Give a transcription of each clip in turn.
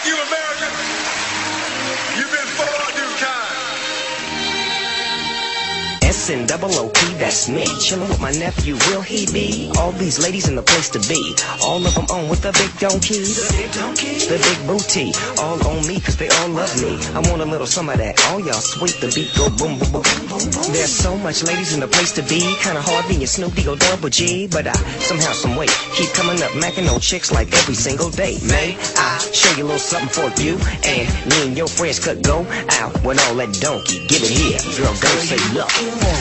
you, America. You've been far too kind. SNOOP, that's me. Chillin' with my nephew, will he be? All these ladies in the place to be. All of them on with the big donkeys. The big booty. All on me, cause they all love me. I want a little some of that. All y'all sweet, the beat go boom, boom, boom. There's so much ladies in the place to be. Kinda hard being Snoopy or Double G. But I, somehow, some way, keep coming up, macking on chicks like every single day. May I show you a little something for you? And me and your friends could go out with all that donkey. Give it here, girl, go say look.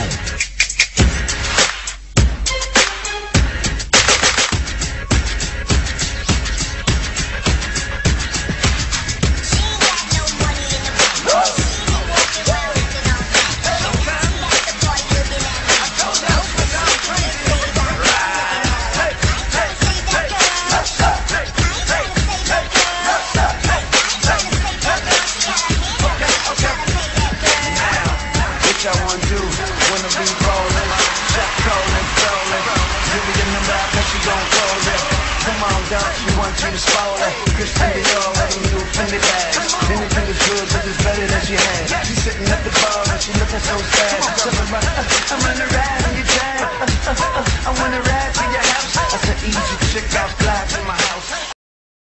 Y'all wanna do, wanna be ballin', shot callin', callin'. Give me your number, I bet she gon' call it. Come on, dog, she wants you to spoil it. Christian Dior, with a new Fendi bag. Anything is good, but it's better than she had. She's sitting at the bar and she looking so sad. I'm on a ride in your tag. I wanna ride to your house. I said, easy, chick out.